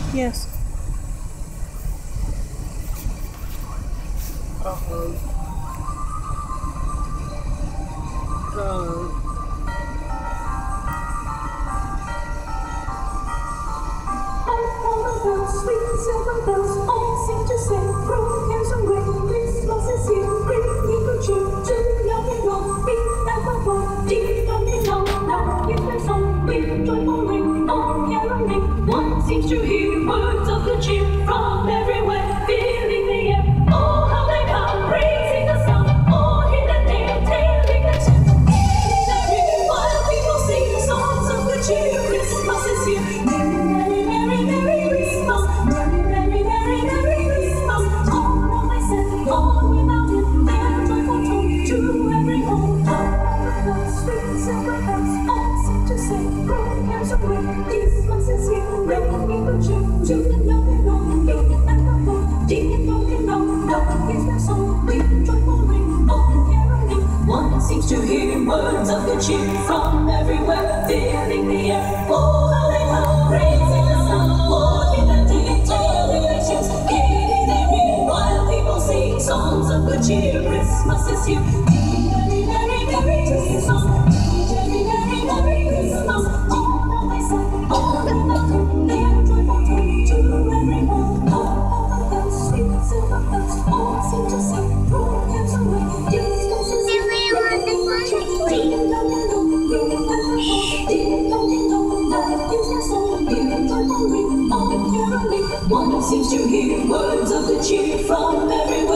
Yes. Sweet silver bells all seem to say, throw cares away, Christmas is here, bring me good cheer to young and old, be ever deep down below. Now here's their song, with joyful ring, all caroling. One seems to hear words of good cheer from everywhere, filling the air. Oh, how they come, raising the sound, all in the day, telling the tune. While people sing songs of good cheer, Christmas is here. Merry, merry, merry Christmas. Merry, merry, merry, merry Christmas. All of my set, all without it, their joyful tone to every home. Sweet silver bells all seem to say, throw cares away, Christmas is here. Bring me good cheer to the young and old, young and old, ding dong ding dong. Now here's their song, with joyful ring, all caroling. One seems to hear words of good cheer from everywhere, filling the air. Oh, how they come, raising the sound, walking the day, telling their tunes, gaining their ring, while people sing songs of good cheer. Christmas is here. Merry, merry, merry Christmas. Merry, merry, merry Christmas. All of my side, all in the tune, their joyful tone to every home. All of the sweet silver bells all seem to say, throw cares away, Christmas is here. One seems to hear words of good cheer from everyone.